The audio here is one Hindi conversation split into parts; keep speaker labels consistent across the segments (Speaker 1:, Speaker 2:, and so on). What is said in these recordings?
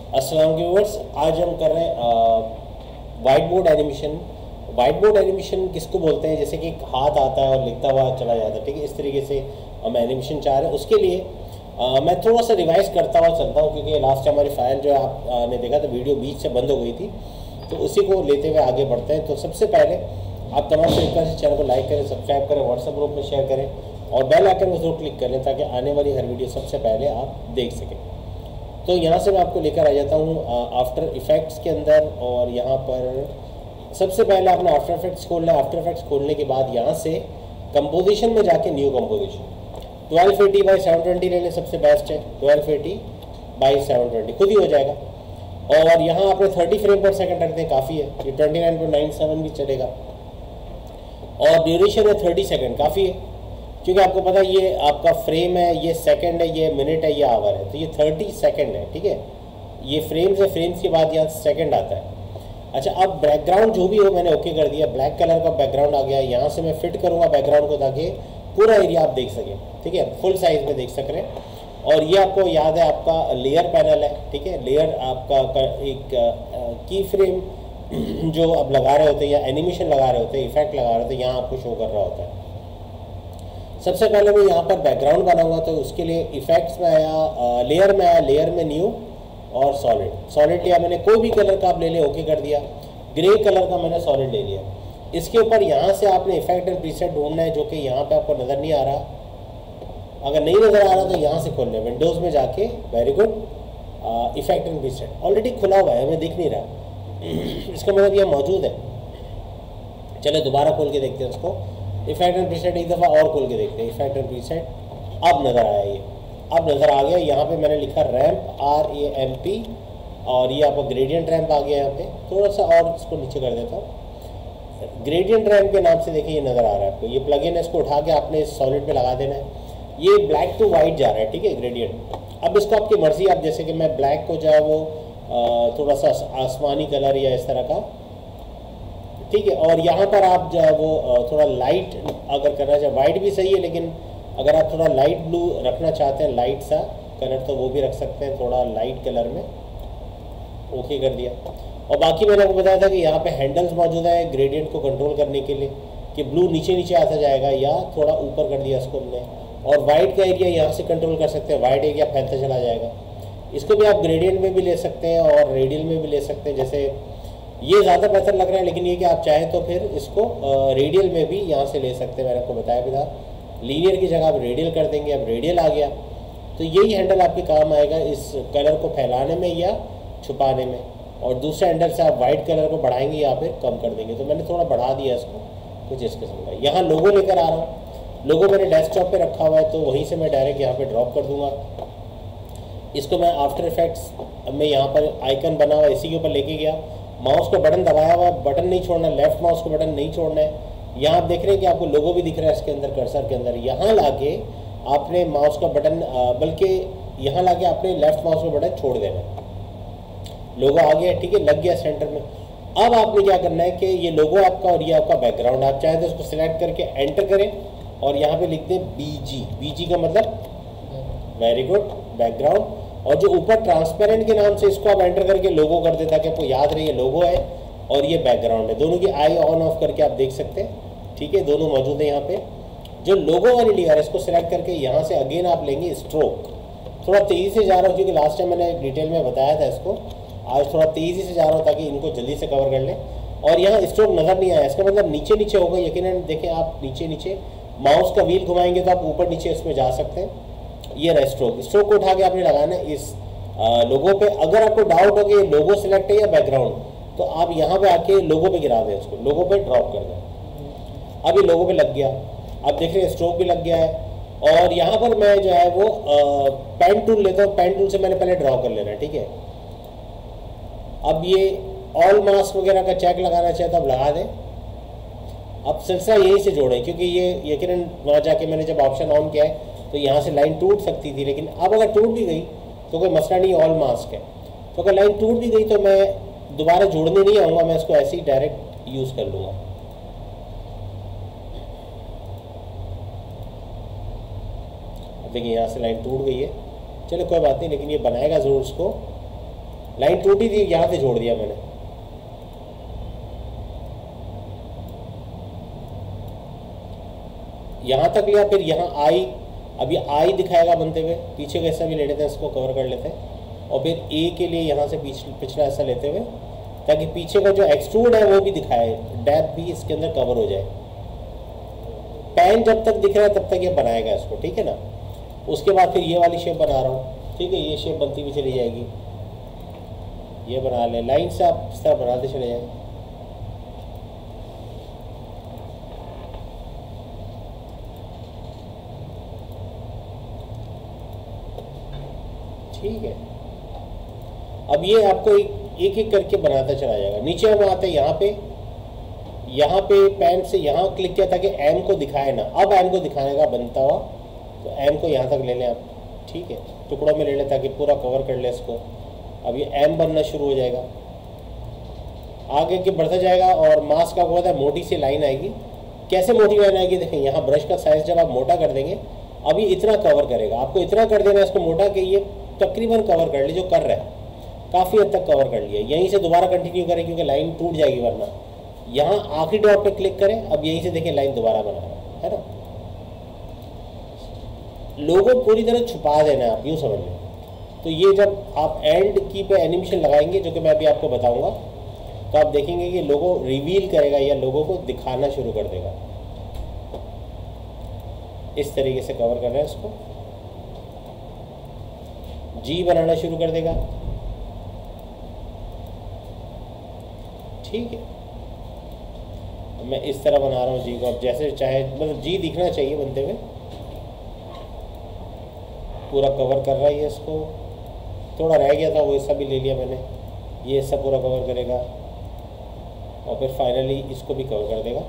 Speaker 1: अस्सलाम व्यूअर्स, आज हम कर रहे हैं white board animation. White board animation किसको बोलते हैं? जैसे कि हाथ आता है और लिखता हुआ चला जाता है, ठीक है। इस तरीके से हम एनिमेशन चाह रहे हैं। उसके लिए मैं थोड़ा सा रिवाइज करता हुआ चलता हूँ, क्योंकि लास्ट हमारी फाइल जो है आपने देखा तो वीडियो बीच से बंद हो गई थी, तो उसी को लेते हुए आगे बढ़ते हैं। तो सबसे पहले आप तमाम तरीके से चैनल को लाइक करें, सब्सक्राइब करें, व्हाट्सएप ग्रुप में शेयर करें और बेल आइकन को जरूर क्लिक करें ताकि आने वाली हर वीडियो सबसे पहले आप देख सकें। तो यहाँ से मैं आपको लेकर आ जाता हूँ आफ्टर इफेक्ट्स के अंदर, और यहाँ पर सबसे पहले आपने आफ्टर इफेक्ट्स खोलना है। आफ्टर इफेक्ट्स खोलने के बाद यहाँ से कंपोजिशन में जाके न्यू कंपोजिशन 1280x720 ले लें, सबसे बेस्ट है। 1280x720 खुद ही हो जाएगा। और यहाँ आपने 30 फ्रेम पर सेकंड रख दें, काफ़ी है। ये 29.97 भी चलेगा। और ड्यूरेशन है 30 सेकंड, काफ़ी है, क्योंकि आपको पता है ये आपका फ्रेम है, ये सेकंड है, ये मिनट है, ये आवर है, तो ये 30 सेकंड है, ठीक है। ये फ्रेम्स है, फ्रेम्स के बाद यहाँ सेकंड आता है। अच्छा, अब बैकग्राउंड जो भी हो मैंने ओके कर दिया, ब्लैक कलर का बैकग्राउंड आ गया। यहाँ से मैं फिट करूँगा बैकग्राउंड को ताकि पूरा एरिया आप देख सकें, ठीक है, फुल साइज में देख सक रहे हैं। और ये आपको याद है आपका लेयर पैनल है, ठीक है। लेयर आपका एक की फ्रेम जो आप लगा रहे होते हैं या एनिमेशन लगा रहे होते हैं, इफेक्ट लगा रहे होते हैं, यहाँ आपको शो कर रहा होता है। सबसे पहले मैं यहाँ पर बैकग्राउंड बनाऊंगा, तो उसके लिए इफेक्ट्स में आया, लेयर में आया, लेयर में न्यू और सॉलिड लिया मैंने। कोई भी कलर का आप ले लें, ओके कर दिया। ग्रे कलर का मैंने सॉलिड ले लिया। इसके ऊपर यहाँ से आपने इफेक्ट एंड प्रीसेट ढूंढना है, जो कि यहाँ पे आपको नज़र नहीं आ रहा। अगर नहीं नज़र आ रहा तो यहाँ से खोल लें, विंडोज़ में जाके, very good, effect and preset already खुला हुआ है, हमें दिख नहीं रहा। इसका मतलब यह मौजूद है। चले दोबारा खोल के देखते हैं उसको। इफेक्ट एंड प्रीसेट एक दफ़ा और खोल के देखते हैं। इफेक्ट एंड प्रीसेट अब नज़र आया, ये अब नज़र आ गया। यहाँ पे मैंने लिखा रैम्प, RAMP, और ये आपका ग्रेडियंट रैम्प आ गया। यहाँ पे थोड़ा सा और इसको नीचे कर देता हूँ। ग्रेडियंट रैम्प के नाम से देखिए ये नज़र आ रहा है आपको। ये प्लगइन है, इसको उठा के आपने इस सॉलिड पे लगा देना है। ये ब्लैक टू वाइट जा रहा है, ठीक है, ग्रेडियंट। अब इसको आपकी मर्जी, आप जैसे कि मैं ब्लैक को जो है वो थोड़ा सा आसमानी कलर या इस तरह का, ठीक है। और यहाँ पर आप जो है वो थोड़ा लाइट अगर करना चाहे, वाइट भी सही है, लेकिन अगर आप थोड़ा लाइट ब्लू रखना चाहते हैं, लाइट सा कलर, तो वो भी रख सकते हैं, थोड़ा लाइट कलर में। ओके कर दिया। और बाकी मैंने आपको बताया था कि यहाँ पे हैंडल्स मौजूद है ग्रेडियंट को कंट्रोल करने के लिए, कि ब्लू नीचे नीचे आता जाएगा या थोड़ा ऊपर कर दिया इसको हमने। और वाइट का एरिया यहाँ से कंट्रोल कर सकते हैं, वाइट एरिया फैलता चला जाएगा। इसको भी आप ग्रेडियंट में भी ले सकते हैं और रेडियल में भी ले सकते हैं। जैसे ये ज़्यादा बेहतर लग रहा है, लेकिन ये कि आप चाहें तो फिर इसको रेडियल में भी यहाँ से ले सकते हैं। मैंने आपको बताया भी था, लीनियर की जगह आप रेडियल कर देंगे। अब रेडियल आ गया तो यही हैंडल आपके काम आएगा इस कलर को फैलाने में या छुपाने में। और दूसरे हैंडल से आप वाइट कलर को बढ़ाएंगे या फिर कम कर देंगे। तो मैंने थोड़ा बढ़ा दिया इसको, कुछ इस किस्म का। यहाँ लोगो लेकर आ रहा हूँ। लोगो मैंने डेस्कटॉप पे रखा हुआ है, तो वहीं से मैं डायरेक्ट यहाँ पे ड्रॉप कर दूंगा। इसको मैं आफ्टर इफेक्ट्स में यहाँ पर आइकन बना हुआ इसी के ऊपर लेके गया। माउस को बटन दबाया हुआ, बटन नहीं छोड़ना, लेफ्ट माउस को बटन नहीं छोड़ना है। यहाँ आप देख रहे हैं कि आपको लोगो भी दिख रहा है इसके अंदर, कर्सर के अंदर। यहाँ लाके आपने माउस का बटन, बल्कि यहाँ लाके आपने लेफ्ट माउस का बटन छोड़ देना है। लोगो आ गया, ठीक है, लग गया सेंटर में। अब आपने क्या करना है कि ये लोगो आपका और ये आपका बैकग्राउंड, आप चाहें तो इसको सिलेक्ट करके एंटर करें और यहाँ पे लिख दें BG। BG का मतलब वेरी गुड, बैकग्राउंड। और जो ऊपर ट्रांसपेरेंट के नाम से, इसको आप एंटर करके लोगो कर दें ताकि आपको याद रहे ये लोगो है और ये बैकग्राउंड है। दोनों की आई ऑन ऑफ करके आप देख सकते हैं, ठीक है, दोनों मौजूद है यहाँ पे। जो लोगो वाली लेयर है इसको सिलेक्ट करके यहाँ से अगेन आप लेंगे स्ट्रोक। थोड़ा तेज़ी से जा रहा हूँ क्योंकि लास्ट टाइम मैंने डिटेल में बताया था इसको, आज थोड़ा तेज़ी से जा रहा हूँ ताकि इनको जल्दी से कवर कर लें। और यहाँ स्ट्रोक नज़र नहीं आया, इसका मतलब नीचे नीचे होगा यकीनन। देखें आप नीचे नीचे माउस का व्हील घुमाएंगे तो आप ऊपर नीचे इसमें जा सकते हैं। ये रहा स्ट्रोक। स्ट्रोक को उठा के आपने लगाना है इस लोगो पे। अगर आपको डाउट हो कि ये लोगो सिलेक्ट है या बैकग्राउंड, तो आप यहाँ पे आके लोगो पे गिरा दें, उसको लोगो पे ड्रॉप कर दें। अब ये लोगो पे लग गया। अब देख रहे हैं स्ट्रोक भी लग गया है। और यहाँ पर मैं जो है वो पेन टूल लेता हूँ। पेन टूल से मैंने पहले ड्रॉ कर लेना है, ठीक है। अब ये ऑल मास्क वगैरह का चेक लगाना चाहे तो आप लगा दें। अब सिलसिला यहीं से जोड़ें, क्योंकि ये यकीनन वहाँ जाके मैंने जब ऑप्शन ऑन किया है तो यहाँ से लाइन टूट सकती थी, लेकिन अब अगर टूट भी गई तो कोई मसला नहीं, ऑल मास्क है। तो अगर लाइन टूट भी गई तो मैं दोबारा जोड़ने नहीं आऊँगा, मैं इसको ऐसे ही डायरेक्ट यूज़ कर लूँगा। अब देखिए यहाँ से लाइन टूट गई है, चलो कोई बात नहीं, लेकिन ये बनाएगा ज़रूर उसको। लाइन टूटी थी, यहाँ से जोड़ दिया मैंने। यहाँ तक लिया, फिर यहाँ आई, अब ये आई दिखाएगा बनते हुए, पीछे का हिस्सा भी ले लेते हैं, इसको कवर कर लेते हैं। और फिर ए के लिए यहाँ से पिछला हिस्सा लेते हुए, ताकि पीछे का जो एक्सट्रूड है वो भी दिखाए, डेप्थ भी इसके अंदर कवर हो जाए। पैन जब तक दिख रहा है तब तक ये बनाएगा इसको, ठीक है ना। उसके बाद फिर ये वाली शेप बना रहा हूँ, ठीक है। ये शेप बनती हुई चली जाएगी, ये बना ले, लाइन से आप इस तरह बनाते चले जाए। ठीक है, अब ये आपको एक एक करके बनाता चला जाएगा। नीचे हम आते हैं यहाँ पे पेन से यहाँ क्लिक किया ताकि एम को दिखाए ना। अब एम को दिखाने का बनता हुआ, तो एम को यहाँ तक ले लें आप, ठीक है, टुकड़ों में ले लें ताकि पूरा कवर कर ले इसको। अब ये एम बनना शुरू हो जाएगा, आगे के बढ़ता जाएगा और मास्क का होता है मोटी सी लाइन आएगी। कैसे मोटी लाइन आएगी देखें, यहाँ ब्रश का साइज जब आप मोटा कर देंगे, अब ये इतना कवर करेगा। आपको इतना कर देना है इसको मोटा कि ये तकरीबन कवर कर ले, जो कर रहा है काफ़ी हद तक कवर कर लिया। यहीं से दोबारा कंटिन्यू करें क्योंकि लाइन टूट जाएगी वरना। यहाँ आखिरी डॉट पे क्लिक करें, अब यहीं से देखें लाइन दोबारा बना रहा है ना। लोगो पूरी तरह छुपा देना है, आप यूँ समझ लें। तो ये जब आप एंड की पे एनिमेशन लगाएंगे, जो कि मैं अभी आपको बताऊंगा, तो आप देखेंगे कि लोगो रिवील करेगा या लोगों को दिखाना शुरू कर देगा। इस तरीके से कवर कर रहे हैं इसको, जी बनाना शुरू कर देगा, ठीक है। मैं इस तरह बना रहा हूँ जी को, अब जैसे चाहे, मतलब जी दिखना चाहिए बनते हुए। पूरा कवर कर रहा है ये इसको, थोड़ा रह गया था वो हिस्सा भी ले लिया मैंने, ये हिस्सा पूरा कवर करेगा और फिर फाइनली इसको भी कवर कर देगा।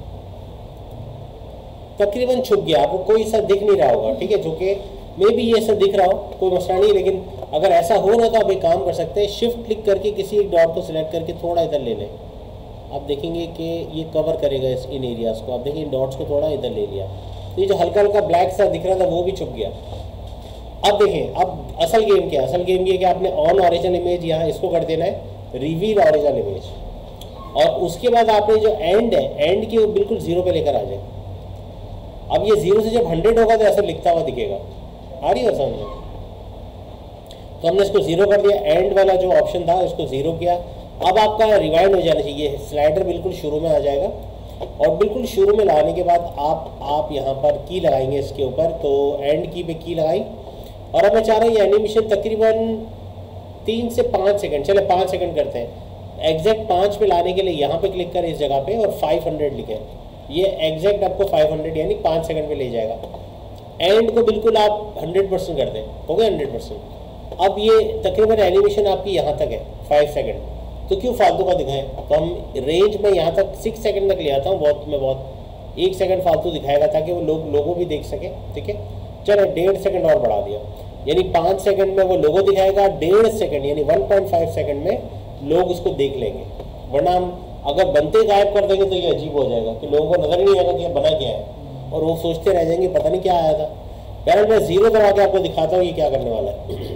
Speaker 1: तकरीबन छुप गया, आपको कोई सा दिख नहीं रहा होगा, ठीक है, जो कि मे भी ये सब दिख रहा हो, कोई मसला नहीं। लेकिन अगर ऐसा हो ना तो आप एक काम कर सकते हैं, शिफ्ट क्लिक करके किसी एक डॉट को सिलेक्ट करके थोड़ा इधर ले लें। आप देखेंगे कि ये कवर करेगा इन एरियाज़ को। आप देखिए इन डॉट्स को थोड़ा इधर ले लिया, तो ये जो हल्का हल्का ब्लैक सा दिख रहा था वो भी छुप गया। अब देखें, अब असल गेम क्या है, असल गेम ये कि आपने ऑन ओरिजिनल इमेज यहाँ इसको कर देना है, रिवील ओरिजिनल इमेज, और उसके बाद आपने जो एंड है, एंड की बिल्कुल जीरो पे लेकर आ जाए। अब ये जीरो से जब 100 होगा तो ऐसा लिखता हुआ दिखेगा, आ रही है समझ में। तो हमने इसको जीरो कर दिया, एंड वाला जो ऑप्शन था उसको जीरो किया। अब आपका रिवाइंड हो जाना चाहिए, स्लाइडर बिल्कुल शुरू में आ जाएगा, और बिल्कुल शुरू में लाने के बाद आप यहाँ पर की लगाएंगे इसके ऊपर, तो एंड की पे की लगाई। और अब मैं चाह रहा हूँ ये एनिमेशन तकरीबन 3 से 5 सेकंड, चले 5 सेकंड करते हैं। एग्जैक्ट 5 पे लाने के लिए यहाँ पे क्लिक करें इस जगह पे और 500 लिखें, ये एग्जैक्ट आपको 500 यानी 5 सेकंड पे ले जाएगा। एंड को बिल्कुल आप 100% कर दें, हो गया 100%। अब ये तकरीबन एनिमेशन आपकी यहाँ तक है 5 सेकंड, तो क्यों फालतू का दिखाएं। तो हम रेंज में यहाँ तक 6 सेकंड तक ले आता हूँ, बहुत 1 सेकंड फालतू दिखाएगा ताकि वो लोगों भी देख सके, ठीक है। चलो 1.5 सेकंड और बढ़ा दिया, यानी 5 सेकंड में वो लोगो दिखाएगा, 1.5 सेकंड यानी 1.5 सेकंड में लोग उसको देख लेंगे। वरना हम अगर बनते गायब कर देंगे तो ये अजीब हो जाएगा कि लोगों को नजर नहीं आएगा कि बना क्या है, और वो सोचते रह जाएंगे पता नहीं क्या आया था। पहले मैं जीरो दबा के आपको दिखाता हूँ ये क्या करने वाला है।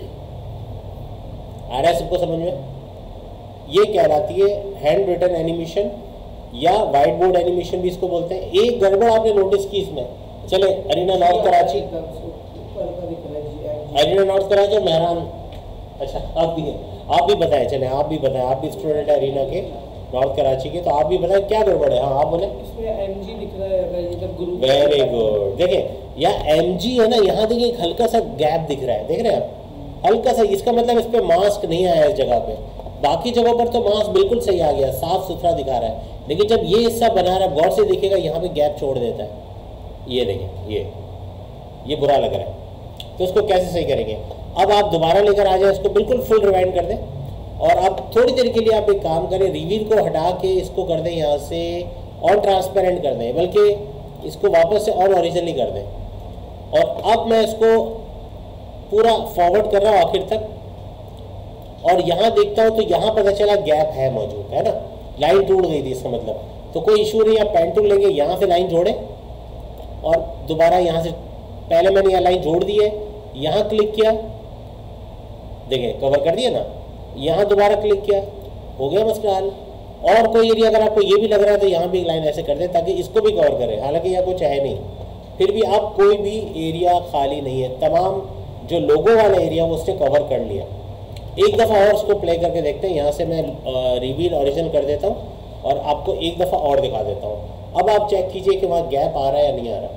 Speaker 1: आ रहा है सबको समझ में? ये कहलाती है हैंड रिटन एनिमेशन या वाइट बोर्ड एनिमेशन भी इसको बोलते हैं। एक गड़बड़ आपने नोटिस की इसमें, चले arena north Karachi, arena north Karachi और मेहरान, अच्छा आप भी बताएं, चले आप भी बताएं, आप भी स्टूडेंट है अरीना के नॉर्थ कराची के, तो आप भी बताएं क्या गड़बड़ है। हाँ आप बोले।
Speaker 2: इसमें एमजी दिख रहा है,
Speaker 1: वेरी गुड। देखिए यहाँ एमजी है ना, यहाँ देखिए एक हल्का सा गैप दिख रहा है, देख रहे हैं आप, हल्का सा। इसका मतलब इस पर मास्क नहीं आया इस जगह पे, बाकी जगहों पर तो मास्क बिल्कुल सही आ गया, साफ सुथरा दिखा रहा है। लेकिन जब ये हिस्सा बना रहा है, गौर से देखिएगा यहाँ पे गैप छोड़ देता है, ये देखिए ये बुरा लग रहा है। तो इसको कैसे सही करेंगे? अब आप दोबारा लेकर आ जाए, इसको बिल्कुल फुल रिवाइंड कर दें, और अब थोड़ी देर के लिए आप एक काम करें, रिवील को हटा के इसको कर दें यहाँ से और ट्रांसपेरेंट कर दें, बल्कि इसको वापस से और ओरिजिनली कर दें। और अब मैं इसको पूरा फॉरवर्ड कर रहा हूँ आखिर तक, और यहाँ देखता हूँ तो यहाँ पता चला गैप है मौजूद, है ना, लाइन टूट गई थी इसका मतलब। तो कोई इशू नहीं, आप पेन टूल लेंगे, यहाँ से लाइन जोड़ें और दोबारा यहाँ से, पहले मैंने यहाँ लाइन जोड़ दी है, यहाँ क्लिक किया, देखें कवर कर दिया ना, यहाँ दोबारा क्लिक किया, हो गया मसला हल। और कोई एरिया अगर आपको ये भी लग रहा है तो यहाँ भी एक लाइन ऐसे कर दे ताकि इसको भी कवर करे, हालांकि यहाँ कुछ है नहीं, फिर भी आप कोई भी एरिया खाली नहीं है, तमाम जो लोगों वाला एरिया वो उसने कवर कर लिया। एक दफ़ा और उसको प्ले करके देखते हैं। यहाँ से मैं रिवील ओरिजिनल कर देता हूँ और आपको एक दफ़ा और दिखा देता हूँ। अब आप चेक कीजिए कि वहाँ गैप आ रहा है या नहीं आ रहा।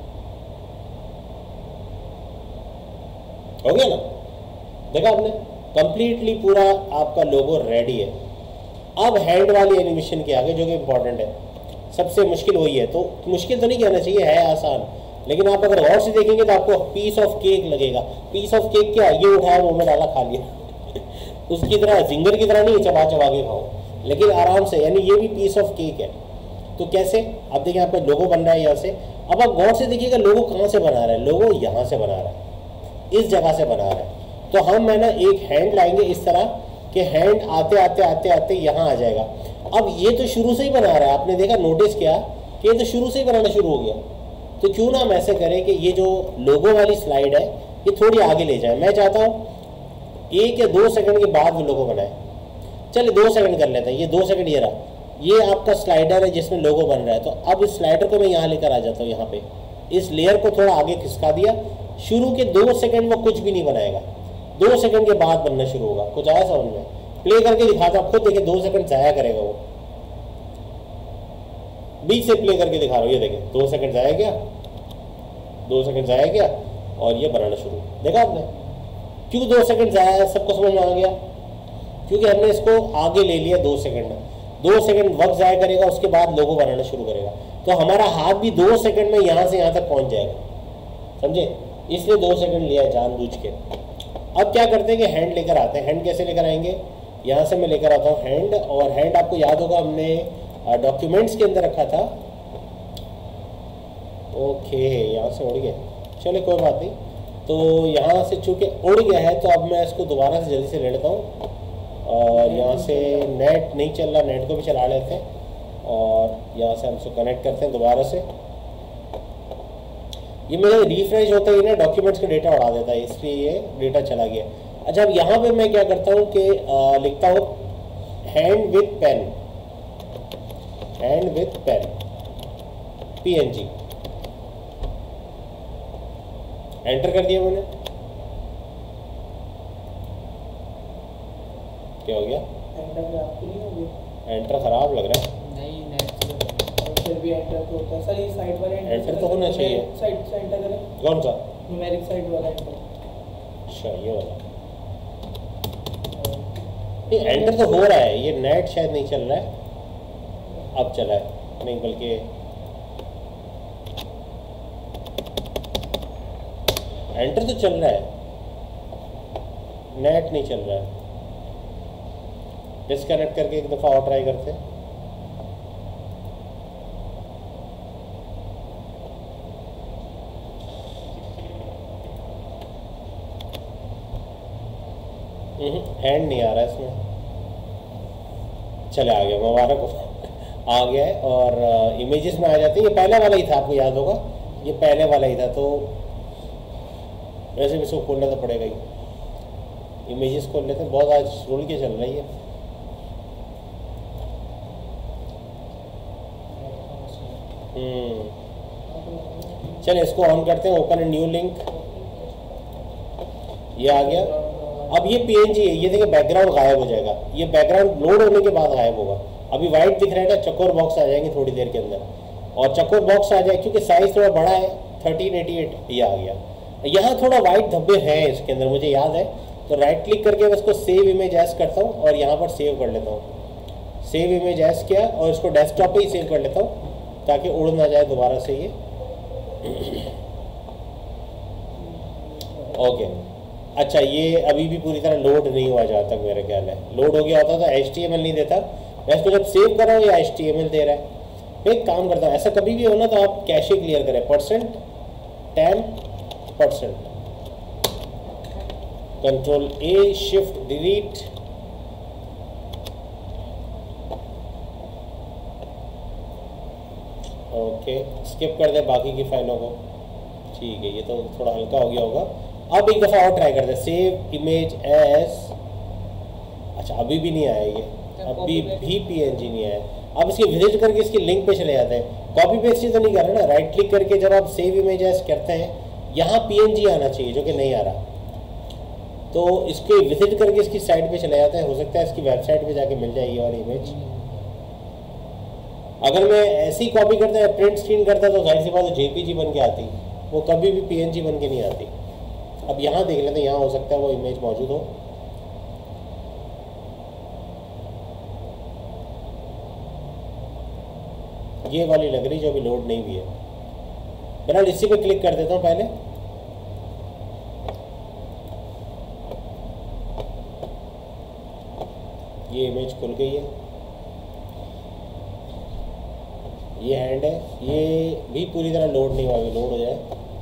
Speaker 1: हो गया ना, देखा आपने, कंप्लीटली पूरा आपका लोगो रेडी है। अब हैंड वाली एनिमेशन के आगे जो कि इम्पोर्टेंट है, सबसे मुश्किल वही है। तो मुश्किल तो नहीं कहना चाहिए, है आसान, लेकिन आप अगर गौर से देखेंगे तो आपको पीस ऑफ केक लगेगा। पीस ऑफ केक क्या, ये उठाया मुंह में डाला खा लिया उसकी तरह जिंगर की तरह नहीं चबा चबा के खाओ, लेकिन आराम से, यानी ये भी पीस ऑफ केक है। तो कैसे, आप देखिए आपका लोगो बन रहा है यहाँ से। अब आप गौर से देखिएगा लोगो कहाँ से बना रहा है, लोगो यहाँ से बना रहा है, इस जगह से बना रहा है। तो हम है ना एक हैंड लाएंगे इस तरह कि हैंड आते आते आते आते यहाँ आ जाएगा। अब ये तो शुरू से ही बना रहा है, आपने देखा, नोटिस किया कि ये तो शुरू से ही बनाना शुरू हो गया। तो क्यों ना हम ऐसे करें कि ये जो लोगो वाली स्लाइड है ये थोड़ी आगे ले जाए। मैं चाहता हूँ 1 या 2 सेकंड के बाद वो लोगो बनाए। चलिए 2 सेकंड कर लेते हैं, ये 2 सेकंड ये रहा, ये आपका स्लाइडर है जिसमें लोगो बन रहा है। तो अब इस स्लाइडर को मैं यहाँ लेकर आ जाता हूँ, यहाँ पे इस लेयर को थोड़ा आगे खिसका दिया। शुरू के 2 सेकंड वो कुछ भी नहीं बनाएगा, 2 सेकंड के बाद बनना शुरू होगा। कुछ आया समझ में? प्ले करके दिखाता हूँ, खुद देखिए 2 सेकंड जाया करेगा वो। बीच से प्ले करके दिखा रहा हूँ, ये देखिए 2 सेकंड जाया गया, 2 सेकंड जाया गया और ये बनाना शुरू। देखा आपने क्यों 2 सेकंड जाया है? सबको समझ में आ गया, क्योंकि हमने इसको आगे ले लिया 2 सेकंड। 2 सेकंड वक्त जाया करेगा, उसके बाद लोगो बनाना शुरू करेगा। तो हमारा हाथ भी 2 सेकंड में यहाँ से यहाँ तक पहुँच जाएगा, समझे? इसलिए 2 सेकंड लिया है जानबूझ के। अब क्या करते हैं कि हैंड लेकर आते हैं। हैंड कैसे लेकर आएंगे? यहाँ से मैं लेकर आता हूँ हैंड, और हैंड आपको याद होगा हमने डॉक्यूमेंट्स के अंदर रखा था। ओके, यहाँ से उड़ गया, चलिए कोई बात नहीं। तो यहाँ से चूँकि उड़ गया है तो अब मैं इसको दोबारा से जल्दी से ले लेता हूँ। और यहाँ से नेट नहीं चल रहा, नेट को भी चला लेते हैं और यहाँ से हम इसको कनेक्ट करते हैं दोबारा से। ये मेरा रिफ्रेश होता ही ना डॉक्यूमेंट्स का डेटा उड़ा देता है, इसलिए ये डेटा चला गया। अच्छा, अब यहाँ पे मैं क्या करता हूँ कि लिखता हूँ hand with pen, hand with pen PNG, enter कर दिया मैंने। क्या हो गया?
Speaker 2: एंटर आपको नहीं हो गया?
Speaker 1: एंटर खराब लग रहा है।
Speaker 2: नहीं, नेट फिर भी एंटर तो होता है सर। ये साइड वाला
Speaker 1: एंटर तो होना चाहिए।
Speaker 2: साइड से एंटर करें।
Speaker 1: कौन सा?
Speaker 2: न्यूमेरिक साइड वाला एंटर।
Speaker 1: अच्छा, ये वाला। ये एंटर तो हो रहा है, ये नेट शायद नहीं चल रहा है। अब चला है, नहीं बल्कि एंटर तो चल रहा है, नेट नहीं चल रहा है। डिस्कनेक्ट करके एक दफ़ा और ट्राई करते हैं। हैंड नहीं आ रहा है इसमें। चले, आ गया, मुबारक हो, आ गया है। और इमेजेस में आ जाते हैं। ये पहले वाला ही था, आपको याद होगा, ये पहले वाला ही था। तो वैसे भी इसको खोलना तो पड़ेगा ही। इमेजेस खोल लेते हैं, बहुत आज रोल के चल रही है। चलिए इसको ऑन करते हैं, ओपन ए न्यू लिंक। ये आ गया। अब ये PNG है, ये देखिए बैकग्राउंड गायब हो जाएगा। ये बैकग्राउंड लोड होने के बाद गायब होगा। अभी वाइट दिख रहा है ना, चकोर बॉक्स आ जाएंगे थोड़ी देर के अंदर, और चकोर बॉक्स आ जाए क्योंकि साइज थोड़ा बड़ा है, 1388 ये आ गया। यहाँ थोड़ा वाइट धब्बे हैं इसके अंदर, मुझे याद है। तो राइट क्लिक करके मैं इसको सेव इमेज एज करता हूँ और यहाँ पर सेव कर लेता हूँ। सेव इमेज एज किया और इसको डेस्कटॉप पे ही सेव कर लेता हूँ ताकि उड़ ना जाए दोबारा से ये। ओके, अच्छा, ये अभी भी पूरी तरह लोड नहीं हुआ जहाँ तक मेरा ख्याल है। लोड हो गया होता तो HTML नहीं देता। मैं इसको जब सेव कर रहा हूँ ये HTML दे रहा है। मैं एक काम करता हूँ, ऐसा कभी भी हो ना तो आप कैशे क्लियर करें, %10%, Ctrl+A, Shift delete. Okay, skip कर दे बाकी की फाइलों को। ठीक है, ये तो थोड़ा हल्का हो गया होगा। अब एक दफ़ा और ट्राई करते हैं, सेव इमेज एज अच्छा अभी भी नहीं आया ये, अभी भी पीएनजी नहीं आया। अब इसकी विजिट करके इसकी लिंक पे चले जाते हैं। कॉपी पेस्ट ही तो नहीं कर रहे ना, राइट क्लिक करके जब आप सेव इमेज एज करते हैं यहाँ पीएनजी आना चाहिए जो कि नहीं आ रहा। तो इसके विजिट करके इसकी साइट पे चले जाते हैं, हो सकता है इसकी वेबसाइट पे जाके मिल जाए ये वाली इमेज। अगर मैं ऐसी कॉपी करता है प्रिंट स्क्रीन करता तो जाहिर सी बात है जेपीजी बन के आती, वो कभी भी पीएनजी बन के नहीं आती। अब यहाँ देख लेते हैं, यहाँ हो सकता है वो इमेज मौजूद हो। ये वाली लग रही जो अभी लोड नहीं हुई है। बहरहाल इसी पे क्लिक कर देता हूँ पहले। ये इमेज खुल गई है, ये हैंड है, ये भी पूरी तरह लोड नहीं हुआ, अभी लोड हो जाए।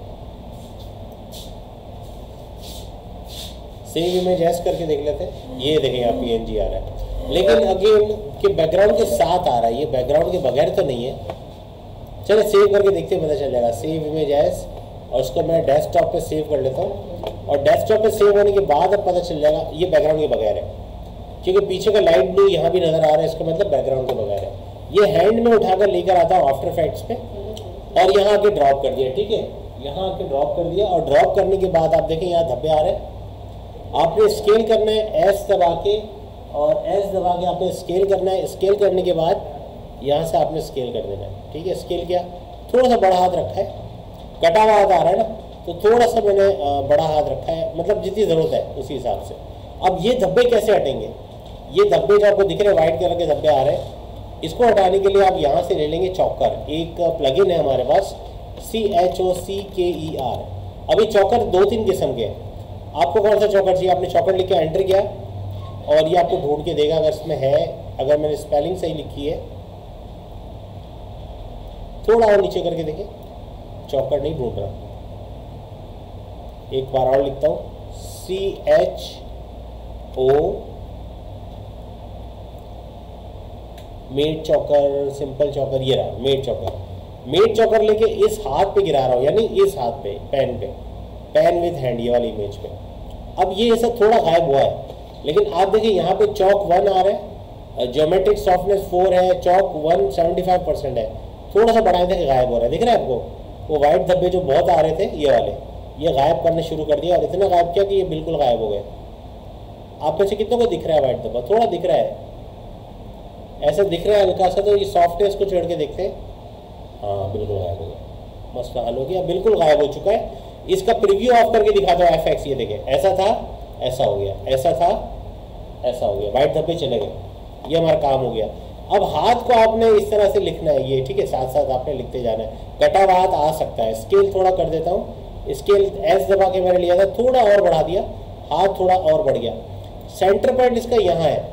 Speaker 1: सेव इमेज एज करके देख लेते हैं। ये देखें यहाँ पीएनजी आ रहा है, लेकिन अगेन के बैकग्राउंड के साथ आ रहा है, ये बैकग्राउंड के बगैर तो नहीं है। चलो सेव करके देखते हैं, पता चल जाएगा। सेव इमेज एज, और उसको मैं डेस्कटॉप पे सेव कर लेता हूँ, और डेस्कटॉप पे सेव होने के बाद अब पता चल जाएगा ये बैकग्राउंड के बगैर है, क्योंकि पीछे का लाइट ब्लू यहाँ भी नजर आ रहा है, इसका मतलब बैकग्राउंड के बगैर है। ये हैंड में उठाकर लेकर आता हूँ आफ्टर इफेक्ट्स पे, और यहाँ आके ड्रॉप कर दिया। ठीक है, यहाँ आके ड्रॉप कर दिया, और ड्रॉप करने के बाद आप देखें यहाँ धब्बे आ रहे हैं। आपने स्केल करना है एस दबा के, और एस दबा के आपने स्केल करना है। स्केल करने के बाद यहाँ से आपने स्केल कर देना है। ठीक है, स्केल किया, थोड़ा सा बड़ा हाथ रखा है, कटा हुआ हाथ आ रहा है ना, तो थोड़ा सा मैंने बड़ा हाथ रखा है, मतलब जितनी ज़रूरत है उसी हिसाब से। अब ये धब्बे कैसे हटेंगे? ये धब्बे जो आपको दिख रहे हैं वाइट कलर के धब्बे आ रहे हैं, इसको हटाने के लिए आप यहाँ से ले लेंगे चॉकर। एक प्लगइन है हमारे पास CHOCKER। अभी चॉकर 2-3 किस्म के हैं, आपको कौन सा चॉकर चाहिए? आपने चॉकर लिख के एंटर किया और ये आपको ढूंढ के देगा अगर इसमें है, अगर मैंने स्पेलिंग सही लिखी है। थोड़ा और नीचे करके देखिए, चॉकर नहीं ढूंढ रहा। एक बार और लिखता हूँ, CHO made choker, simple choker, ये रहा मेड चॉकर। मेड चॉकर लेके इस हाथ पे गिरा रहा हूँ, यानी इस हाथ पे, पेन पे, पेन विद हैंड, ये वाली इमेज पे। अब ये सब थोड़ा गायब हुआ है, लेकिन आप देखिए यहाँ पे चॉक 1 आ रहा है, ज्योमेट्रिक सॉफ्टनेस 4 है, चॉक 1 75% है। थोड़ा सा बढ़ाए थे गायब हो रहा है, दिख रहा है आपको? वो वाइट धब्बे जो बहुत आ रहे थे ये वाले, ये गायब करने शुरू कर दिया, और इतना गायब किया कि ये बिल्कुल गायब हो गए। आप में से कितनों को दिख रहा है वाइट धब्बा? थोड़ा दिख रहा है, ऐसा दिख रहा है हल्का सा। तो ये सॉफ्टनेस को छोड़ के देखते हैं, हाँ बिल्कुल गायब हो गया, मसला हल हो गया, बिल्कुल गायब हो चुका है। इसका प्रीव्यू ऑफ करके दिखाता हूँ FX, ये देखें, ऐसा था ऐसा हो गया, ऐसा था ऐसा हो गया, वाइट धब्बे चले गए, ये हमारा काम हो गया। अब हाथ को आपने इस तरह से लिखना है ये, ठीक है, साथ साथ आपने लिखते जाना है। कटा हुआ हाथ आ सकता है, स्केल थोड़ा कर देता हूँ, स्केल S दबा के मैंने लिया था, थोड़ा और बढ़ा दिया, हाथ थोड़ा और बढ़ गया। सेंटर पॉइंट इसका यहाँ है,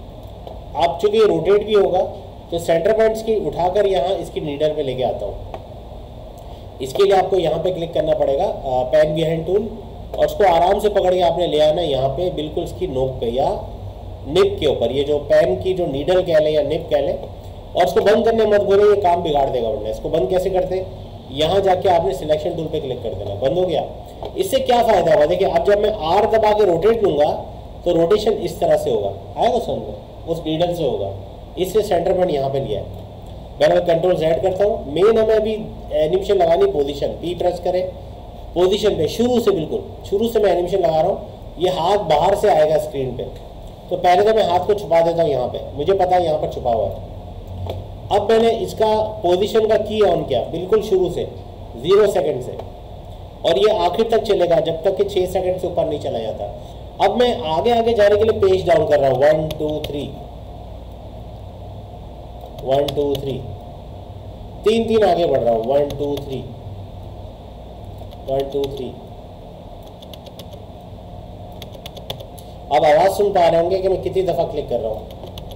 Speaker 1: आप चूंकि रोटेट भी होगा तो सेंटर पॉइंट्स की उठाकर यहाँ इसकी नीडल पे लेके आता हूँ। इसके लिए आपको यहाँ पे क्लिक करना पड़ेगा, पेन बिहाइंड टूल, और उसको आराम से पकड़ के आपने ले आना यहाँ पे, बिल्कुल इसकी नोक पे या निप के ऊपर, ये जो पेन की जो नीडल कह लें या निप कह लें, और उसको बंद करने मत बोले, ये काम बिगाड़ देगा वरना। इसको बंद कैसे करते हैं? यहाँ जाके आपने सिलेक्शन टूल पे क्लिक कर देना, बंद हो गया। इससे क्या फायदा होगा? देखिए, अब जब मैं R दबा के रोटेट लूंगा तो रोटेशन इस तरह से होगा, आएगा समझ में, उस नीडल से होगा। इससे सेंटर पॉइंट यहाँ पे लिया है। मैं कंट्रोल Z करता हूँ। मेन हमें अभी एनिमेशन लगानी, पोजीशन P प्रेस करें, पोजीशन पे शुरू से, बिल्कुल शुरू से मैं एनिमेशन लगा रहा हूँ। ये हाथ बाहर से आएगा स्क्रीन पे, तो पहले तो मैं हाथ को छुपा देता हूँ यहाँ पे, मुझे पता है यहाँ पर छुपा हुआ है। अब मैंने इसका पोजीशन का की ऑन किया, बिल्कुल शुरू से 0 सेकंड से, और ये आखिर तक चलेगा जब तक कि 6 सेकंड से ऊपर नहीं चला जाता। अब मैं आगे आगे जाने के लिए पेज डाउन कर रहा हूँ, 1 2 3 1 2 3, 3 आगे बढ़ रहा हूँ, 1 2 3 1 2 3। अब आवाज सुन पा रहे होंगे कि मैं कितनी दफा क्लिक कर रहा हूँ।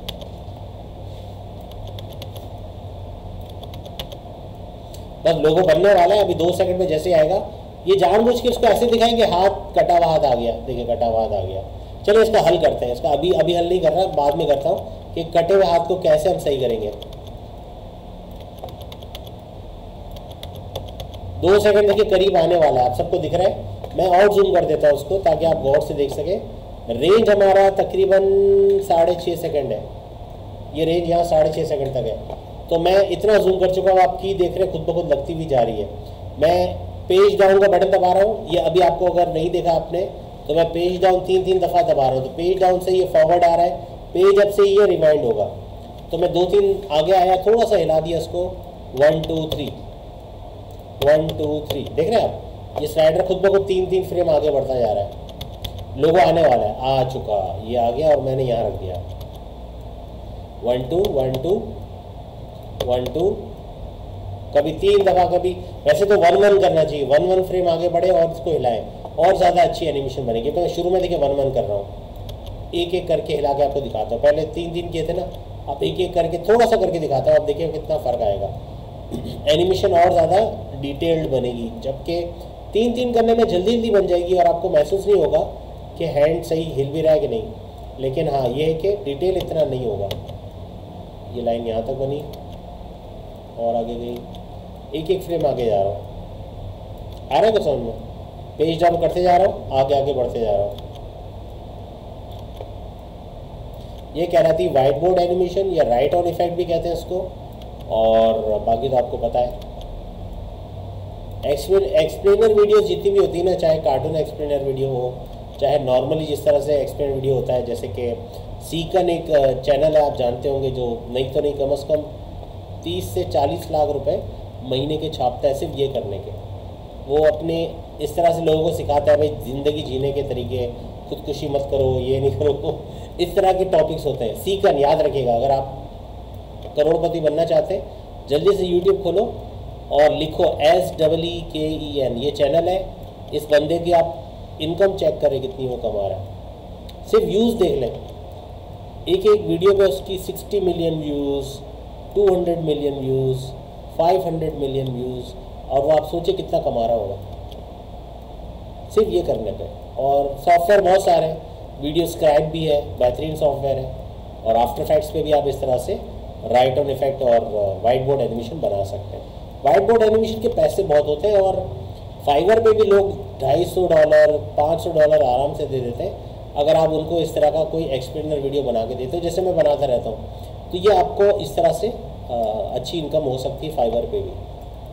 Speaker 1: बस लोगो बनने वाला है, अभी 2 सेकंड में जैसे आएगा, ये जानबूझ के इसको ऐसे दिखाएंगे, हाथ कटा हुआ हाथ आ गया, देखिए कटा हुआ हाथ आ गया। चलो इसका हल करते हैं, इसका अभी हल नहीं कर रहा, बाद में करता हूँ कि कटे हुए हाथ को कैसे हम सही करेंगे। 2 सेकंड देखिए करीब आने वाला है, आप सबको दिख रहा है। मैं और जूम कर देता हूँ उसको ताकि आप गौर से देख सकें। रेंज हमारा तकरीबन 6.5 सेकंड है, ये रेंज यहाँ 6.5 सेकंड तक है। तो मैं इतना जूम कर चुका हूँ, आप की देख रहे खुद ब खुद लगती हुई जा रही है। मैं पेज डाउन का बटन दबा रहा हूँ, ये अभी आपको अगर नहीं देखा आपने तो मैं पेज डाउन 3 दफ़ा दबा रहा हूँ, तो पेज डाउन से ये फॉरवर्ड आ रहा है, पेज अप से ये रिवाइंड होगा। तो मैं 2-3 आगे आया, थोड़ा सा हिला दिया इसको, 1 2 3 1 2 3, देख रहे हैं आप ये स्लाइडर खुद ब खुद 3 फ्रेम आगे बढ़ता जा रहा है। लोगो आने वाला है, आ चुका, ये आ गया और मैंने यहाँ रख दिया 1 2 1 2 1 2, कभी 3 दफ़ा, कभी वैसे तो 1 1 करना चाहिए, 1 1 फ्रेम आगे बढ़े और इसको हिलाएं और ज़्यादा अच्छी एनिमेशन बनेगी। तो मैं शुरू में देखिए 1 1 कर रहा हूँ, एक एक करके हिला के आपको दिखाता हूँ। पहले 3 किए थे ना, आप एक एक करके थोड़ा सा करके दिखाता हूँ, आप देखिए कितना फ़र्क आएगा। एनिमेशन और ज़्यादा डिटेल्ड बनेगी, जबकि 3 करने में जल्दी जल्दी बन जाएगी और आपको महसूस नहीं होगा कि हैंड सही हिल भी रहा है कि नहीं। लेकिन हाँ ये है कि डिटेल इतना नहीं होगा। ये लाइन यहाँ तक बनी और आगे गई, एक एक फ्रेम आगे जा रहा हूँ, आ रहा है क्या समझ में? पेज डाउन करते जा रहा हूँ, आगे आगे बढ़ते जा रहा हूँ। ये कहलाती है वाइट बोर्ड एनिमेशन या राइट ऑन इफेक्ट भी कहते हैं इसको। और बाकी तो आपको पता है एक्सप्लेनर वीडियोस जितनी भी होती है ना, चाहे कार्टून एक्सप्लेनर वीडियो हो, चाहे नॉर्मली जिस तरह से एक्सप्लेनर वीडियो होता है, जैसे कि सीकन एक चैनल है, आप जानते होंगे, जो नहीं तो नहीं कम से कम 30 से 40 लाख रुपए महीने के छापता है सिर्फ ये करने के। वो अपने इस तरह से लोगों को सिखाता है भाई ज़िंदगी जीने के तरीके, खुदकुशी मत करो, ये नहीं करो, इस तरह के टॉपिक्स होते हैं। सीकन याद रखिएगा, अगर आप करोड़पति बनना चाहते हैं जल्दी से यूट्यूब खोलो और लिखो SEEKEN, ये चैनल है। इस बंदे की आप इनकम चेक करें कितनी वो कमा रहा है, सिर्फ व्यूज़ देख लें, एक एक वीडियो पे उसकी 60 million views, 200 million views, 500 million views, और वो आप सोचिए कितना कमा रहा होगा सिर्फ ये करने पे। और सॉफ्टवेयर बहुत सारे हैं, वीडियो स्क्राइब भी है, बेहतरीन सॉफ्टवेयर है, और आफ्टर इफेक्ट्स पे भी आप इस तरह से राइट ऑन इफेक्ट और वाइट बोर्ड एनिमेशन बना सकते हैं। वाइट बोर्ड एनिमेशन के पैसे बहुत होते हैं और फाइवर पे भी लोग $250 $500 आराम से दे देते हैं अगर आप उनको इस तरह का कोई एक्सप्लेनर वीडियो बना के देते हो, जैसे मैं बनाता रहता हूँ। तो ये आपको इस तरह से अच्छी इनकम हो सकती है फाइवर पे भी।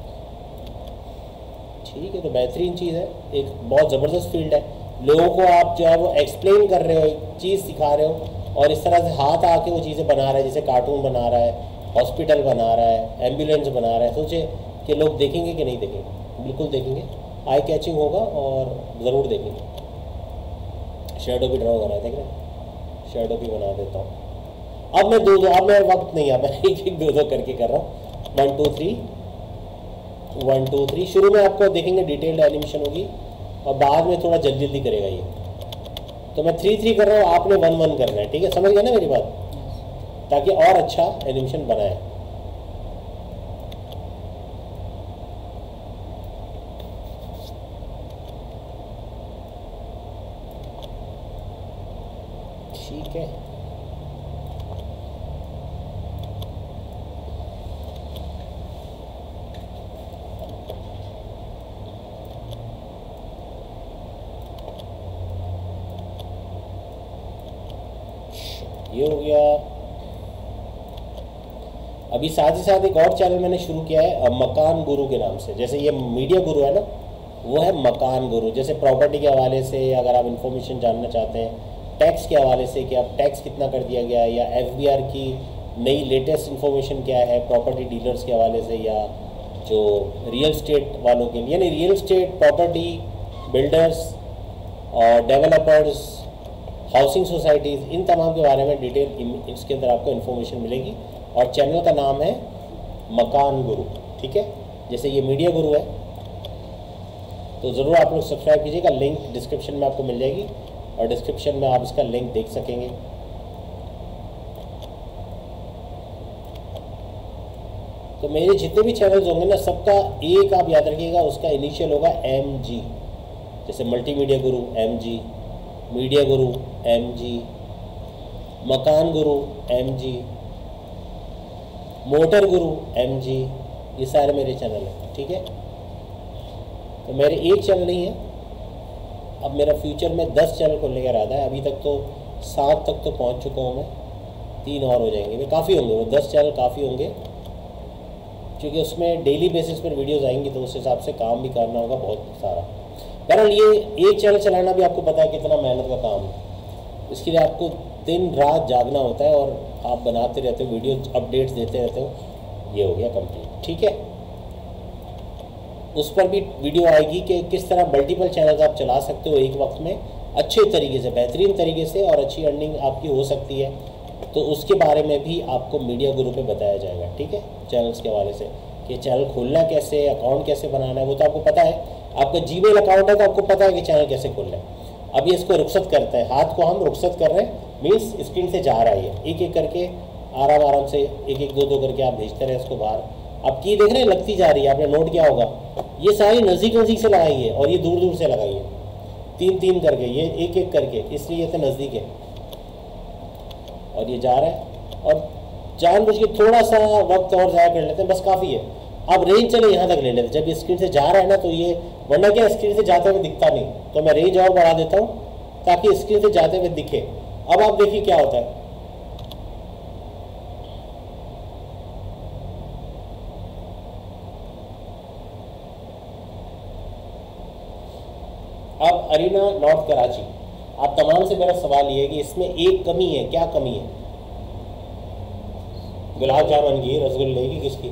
Speaker 1: ठीक है, तो बेहतरीन चीज़ है, एक बहुत ज़बरदस्त फील्ड है। लोगों को आप जो है वो एक्सप्लेन कर रहे हो, एक चीज़ सिखा रहे हो और इस तरह से हाथ आके वो चीज़ें बना रहा है, जैसे कार्टून बना रहा है, हॉस्पिटल बना रहा है, एम्बुलेंस बना रहा है। सोचे कि लोग देखेंगे कि नहीं देखेंगे, बिल्कुल देखेंगे, आई कैचिंग होगा और ज़रूर देखेंगे। शेडो भी ड्रॉ कर रहा है, देख रहे हैं, शेडो भी बना देता हूँ। अब मैं अब मैं वक्त नहीं है, मैं एक दो करके कर रहा हूँ। 1 2 3 1 2 3। शुरू में आपको देखेंगे डिटेल्ड एनिमेशन होगी और बाद में थोड़ा जल्दी जल्दी करेगा ये। तो मैं 3 3 कर रहा हूँ, आपने 1 1 करना है, ठीक है, समझ गया ना मेरी बात, ताकि और अच्छा एनिमेशन बनाए। ठीक है, ये हो गया। अभी साथ ही साथ एक और चैनल मैंने शुरू किया है मकान गुरु के नाम से। जैसे ये मीडिया गुरु है ना, वो है मकान गुरु। जैसे प्रॉपर्टी के हवाले से अगर आप इन्फॉर्मेशन जानना चाहते हैं, टैक्स के हवाले से कि अब टैक्स कितना कर दिया गया है, या FBR की नई लेटेस्ट इन्फॉर्मेशन क्या है प्रॉपर्टी डीलर्स के हवाले से, या जो रियल स्टेट वालों के लिए, यानी रियल स्टेट प्रॉपर्टी बिल्डर्स और डेवलपर्स, हाउसिंग सोसाइटीज़, इन तमाम के बारे में डिटेल इसके अंदर आपको इन्फॉर्मेशन मिलेगी। और चैनल का नाम है मकान गुरु, ठीक है। जैसे ये मीडिया गुरु है, तो ज़रूर आप लोग सब्सक्राइब कीजिएगा, लिंक डिस्क्रिप्शन में आपको मिल जाएगी और डिस्क्रिप्शन में आप इसका लिंक देख सकेंगे। तो मेरे जितने भी चैनल्स होंगे ना, सबका एक आप याद रखिएगा, उसका इनिशियल होगा MG। जैसे मल्टीमीडिया गुरु MG, मीडिया गुरु MG, मकान गुरु MG, मोटर गुरु MG, ये सारे मेरे चैनल हैं, ठीक है। तो मेरे एक चैनल नहीं है, अब मेरा फ्यूचर में 10 चैनल खोलने का इरादा है। अभी तक तो 7 तक तो पहुंच चुका हूं मैं, 3 और हो जाएंगे, वे काफ़ी होंगे, वो 10 चैनल काफ़ी होंगे, क्योंकि उसमें डेली बेसिस पर वीडियोस आएंगी तो उस हिसाब से काम भी करना होगा बहुत सारा। बहरहाल ये एक चैनल चलाना भी आपको पता है कितना मेहनत का काम है। इसके लिए आपको दिन रात जागना होता है और आप बनाते रहते हो, वीडियो अपडेट्स देते रहते हो। ये हो गया कंप्लीट, ठीक है। उस पर भी वीडियो आएगी कि किस तरह मल्टीपल चैनल्स आप चला सकते हो एक वक्त में अच्छे तरीके से, बेहतरीन तरीके से, और अच्छी अर्निंग आपकी हो सकती है। तो उसके बारे में भी आपको मीडिया गुरु पे बताया जाएगा, ठीक है, चैनल्स के हवाले से कि चैनल खोलना कैसे, अकाउंट कैसे बनाना है, वो तो आपको पता है। आपका जीमेल अकाउंट है तो आपको पता है कि चैनल कैसे खोलना है। अब ये इसको रुखसत करता है, हाथ को हम रुखसत कर रहे हैं, मीन्स स्क्रीन से जा रहा है, ये एक एक करके आराम आराम से एक एक दो दो करके आप भेजते रहे इसको बाहर। अब की देख रहे हैं लगती जा रही है, आपने नोट किया होगा, ये सारी नज़दीक नज़दीक से लगाई है और ये दूर दूर से लगाई है, 3-3 करके, ये एक एक करके, इसलिए ये तो नज़दीक है और ये जा रहा है। और जानबूझ के थोड़ा सा वक्त और ज़ाया कर लेते हैं, बस काफ़ी है। अब रेंज चलो यहाँ तक ले लेते हैं, जब ये स्क्रीन से जा रहा है ना तो ये, वरना क्या स्क्रीन से जाते हुए दिखता नहीं, तो मैं रेंज और बढ़ा देता हूँ ताकि स्क्रीन से जाते हुए दिखे। अब आप देखिए क्या होता है, अब अरीना नॉर्थ कराची, आप तमाम से मेरा सवाल ये है कि इसमें एक कमी है, क्या कमी है? गुलाब जामुन की, रसगुल्ले की, किसकी?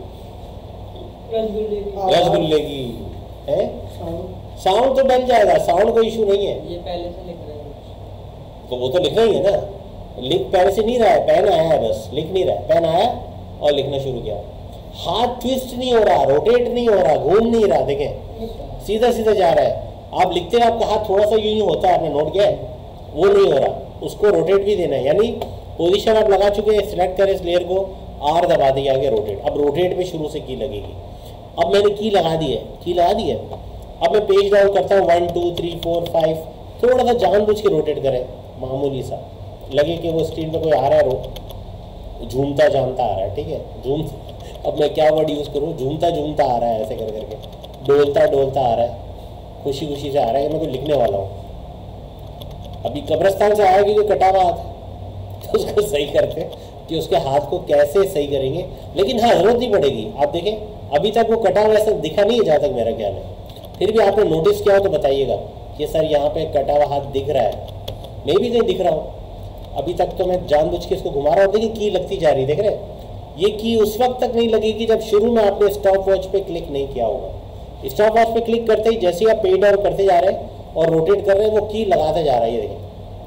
Speaker 1: रसगुल्ले की है। साउंड तो बन जाएगा, साउंड कोई इशू नहीं है,
Speaker 2: ये पहले से लिख रहे हैं
Speaker 1: तो वो तो लिखना ही है ना। लिख पहले से नहीं रहा है, पेन आया है, बस लिख नहीं रहा है, पेन आया और लिखना शुरू किया। हाथ ट्विस्ट नहीं हो रहा, रोटेट नहीं हो रहा, घूम नहीं रहा, देखें सीधा सीधा जा रहा है। आप लिखते हैं आपका हाथ थोड़ा सा यूं होता है, आपने नोट किया है, वो नहीं हो रहा, उसको रोटेट भी देना है। यानी पोजीशन आप लगा चुके हैं, सिलेक्ट करें इस लेयर को, आर दबा दिया आगे रोटेट। अब रोटेट में शुरू से की लगेगी। अब मैंने की लगा दी है, की लगा दी है। अब मैं पेज डाउन करता हूँ, 1 2 3 4 5, थोड़ा सा जानबूझ के रोटेट करें, मामूली सा, लगे कि वो स्क्रीन पे कोई आ रहा है, झूमता जानता आ रहा है, ठीक है, झूम, अब मैं क्या वर्ड यूज़ करूँ, झूमता झूमता आ रहा है, ऐसे कर करके, डोलता डोलता आ रहा है, खुशी खुशी से आ रहा है कि मैं कुछ लिखने वाला हूँ। अभी कब्रिस्तान से आएगी जो कटा हुआ हाथ, तो उसको सही करते कि उसके हाथ को कैसे सही करेंगे, लेकिन हाँ जरूरत नहीं पड़ेगी। आप देखें अभी तक वो कटा हुआ ऐसा दिखा नहीं है जहाँ तक मेरा ख्याल है, फिर भी आपने नोटिस किया हो तो बताइएगा कि सर यहाँ पे कटा हुआ हाथ दिख रहा है, मैं भी नहीं दिख रहा हूँ। अभी तक तो मैं जानबूझ के इसको घुमा रहा हूँ, देखिए की लगती जा रही, देख रहे हैं, ये की उस वक्त तक नहीं लगेगी जब शुरू में आपने स्टॉप वॉच पे क्लिक नहीं किया होगा। स्टॉप वॉच पे क्लिक करते ही जैसे ही आप पेड डाउन करते जा रहे हैं और रोटेट कर रहे हैं, वो की लगाते जा रहा है, ये देखिए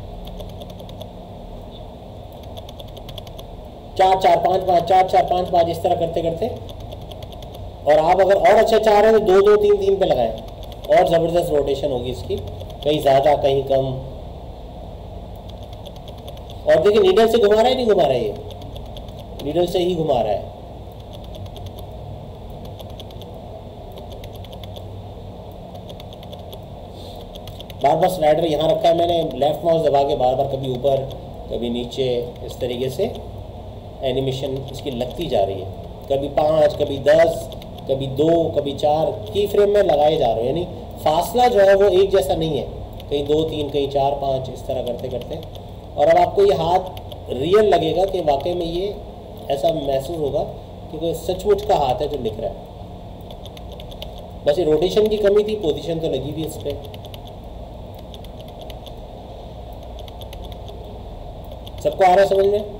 Speaker 1: 4 4 5 5 4 4 5 5 इस तरह करते करते। और आप अगर और अच्छा चाह रहे हैं तो 2 2 3 3 पे लगाएं, और ज़बरदस्त रोटेशन होगी इसकी, कहीं ज़्यादा कहीं कम। और देखिए नीडल से घुमा रहा है, नहीं घुमा रहा है, ये नीडल से ही घुमा रहा है। बार बार स्लाइडर यहाँ रखा है मैंने, लेफ्ट माउस दबा के बार बार कभी ऊपर कभी नीचे, इस तरीके से एनिमेशन इसकी लगती जा रही है, कभी 5 कभी 10 कभी 2 कभी 4 की फ्रेम में लगाए जा रहे हैं। यानी फासला जो है वो एक जैसा नहीं है, कहीं 2 3 कहीं 4 5 इस तरह करते करते। और अब आपको ये हाथ रियल लगेगा कि वाकई में ये ऐसा महसूस होगा कि कोई सचमुच का हाथ है जो लिख रहा है। बस ये रोटेशन की कमी थी, पोजीशन तो लगी हुई इस पर। सबको आ रहा है समझ में?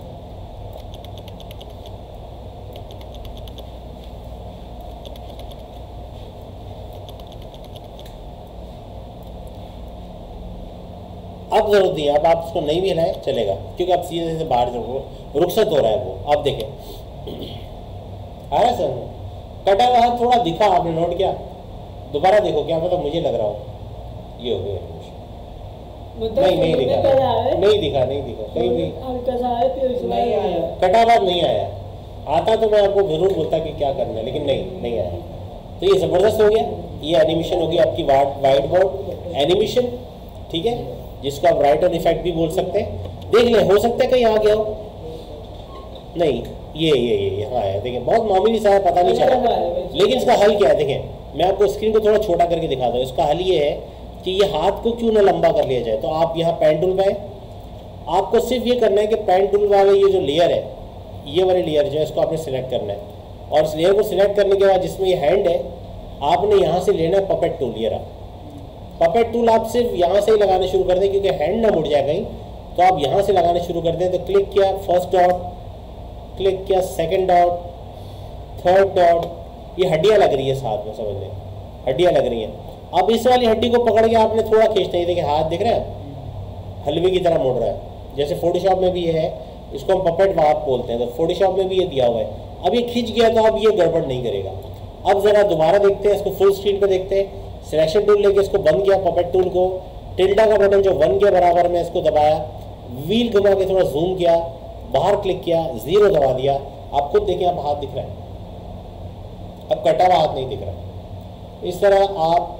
Speaker 1: अब जरूरत नहीं है, अब आप उसको नहीं भी हिलाएं चलेगा, क्योंकि अब सीधे से बाहर जो रुखसत हो रहा है वो। अब देखें आ रहा है सर, कटा हुआ हाथ थोड़ा दिखा, आपने नोट किया, दोबारा देखो, क्या पता मुझे लग रहा हो ये हो गया। नहीं दिखा, नहीं दिखा कहीं भी कटा हुआ नहीं आया। आता तो मैं आपको जरूर बोलता कि क्या करना है, लेकिन नहीं आया। तो ये ज़बरदस्त हो गया, ये एनिमेशन होगी आपकी वाइट बोर्ड एनिमेशन, ठीक है, जिसको आप राइट ऑन इफेक्ट भी बोल सकते हैं। देख लें, हो सकता है कहीं आ गया हो, नहीं ये हाँ है, देखिए बहुत मामूली सा है, पता नहीं चला, लेकिन इसका हल क्या है देखें, मैं आपको स्क्रीन को थोड़ा छोटा करके दिखाता हूँ। इसका हल ये है कि ये हाथ को क्यों ना लंबा कर लिया जाए, तो आप यहाँ पेन टूल पे आपको सिर्फ ये करना है कि पेन टूल वाले ये जो लेयर है, ये वाली लेयर जो है इसको आपने सिलेक्ट करना है, और इस लेयर को सिलेक्ट करने के बाद जिसमें ये हैंड है आपने यहाँ से लेना है पपेट टूल। ये रहा पपेट टूल, आप सिर्फ यहाँ से ही लगाना शुरू कर दें क्योंकि हैंड ना मुड़ जाए कहीं, तो आप यहाँ से लगाना शुरू कर दें। तो क्लिक किया फर्स्ट डॉट, क्लिक किया सेकंड डॉट, थर्ड डॉट, ये हड्डियाँ लग रही है साथ में, समझ लें हड्डियाँ लग रही हैं। अब इस वाली हड्डी को पकड़ के आपने थोड़ा खींचना है, देखिए हाथ दिख रहा है हलवे की तरह मुड़ रहा है, जैसे फोटोशॉप में भी ये है, इसको हम पपेट वाप बोलते हैं, तो फोटोशॉप में भी ये दिया हुआ है। अब ये खींच गया तो अब ये गड़बड़ नहीं करेगा। अब ज़रा दोबारा देखते हैं, इसको फुल स्क्रीन पे देखते हैं। सिलेक्शन टूल लेके इसको बंद किया, पपेट टूल को, टिल्डा का बटन जो 1 के बराबर में इसको दबाया, व्हील घुमा के थोड़ा जूम किया, बाहर क्लिक किया, 0 दबा दिया। आप खुद देखें, अब हाथ दिख रहा है, अब कटा हुआ हाथ नहीं दिख रहा। इस तरह आप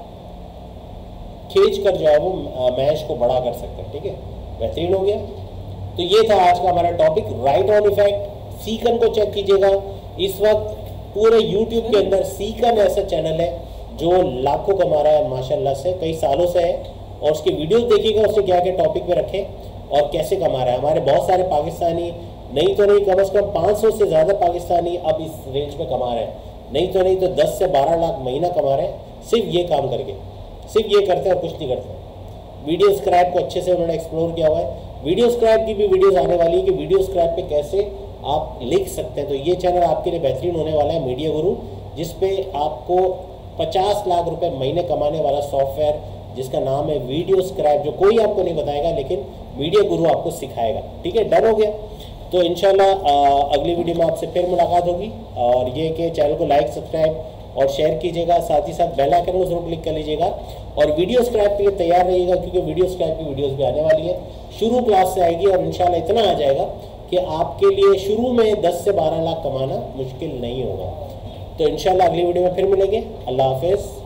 Speaker 1: खींच कर जो है वो मैश को बड़ा कर सकते हैं। ठीक है, बेहतरीन हो गया। तो ये था आज का हमारा टॉपिक, राइट ऑन इफेक्ट। सीकन को चेक कीजिएगा, इस वक्त पूरे यूट्यूब के अंदर सीकन ऐसा चैनल है जो लाखों कमा रहा है माशाल्लाह से, कई सालों से है, और उसकी वीडियोस देखिएगा, उसने क्या क्या टॉपिक पे रखे और कैसे कमा रहा है। हमारे बहुत सारे पाकिस्तानी, नहीं तो नहीं कम से कम 500 से ज़्यादा पाकिस्तानी अब इस रेंज पे कमा रहे हैं, नहीं तो 10 से 12 लाख महीना कमा रहे हैं सिर्फ ये काम करके, सिर्फ ये करते हैं और कुछ नहीं करते। वीडियो स्क्रैप को अच्छे से उन्होंने एक्सप्लोर किया हुआ है। वीडियो स्क्रैप की भी वीडियोस आने वाली है कि वीडियो स्क्रैप पे कैसे आप लिख सकते हैं, तो ये चैनल आपके लिए बेहतरीन होने वाला है, मीडिया गुरु, जिसपे आपको 50 लाख रुपए महीने कमाने वाला सॉफ्टवेयर जिसका नाम है वीडियो स्क्रैप, जो कोई आपको नहीं बताएगा लेकिन मीडिया गुरु आपको सिखाएगा। ठीक है, डन हो गया। तो इंशाल्लाह अगली वीडियो में आपसे फिर मुलाकात होगी, और ये कि चैनल को लाइक सब्सक्राइब और शेयर कीजिएगा, साथ ही साथ बेल आइकन को जरूर क्लिक कर लीजिएगा, और वीडियो स्क्रैप के लिए तैयार रहिएगा क्योंकि वीडियो स्क्रैप की वीडियोस भी आने वाली है, शुरू क्लास से आएगी, और इंशाल्लाह इतना आ जाएगा कि आपके लिए शुरू में 10 से 12 लाख कमाना मुश्किल नहीं होगा। तो इंशाल्लाह अगली वीडियो में फिर मिलेंगे। अल्लाह हाफिज़।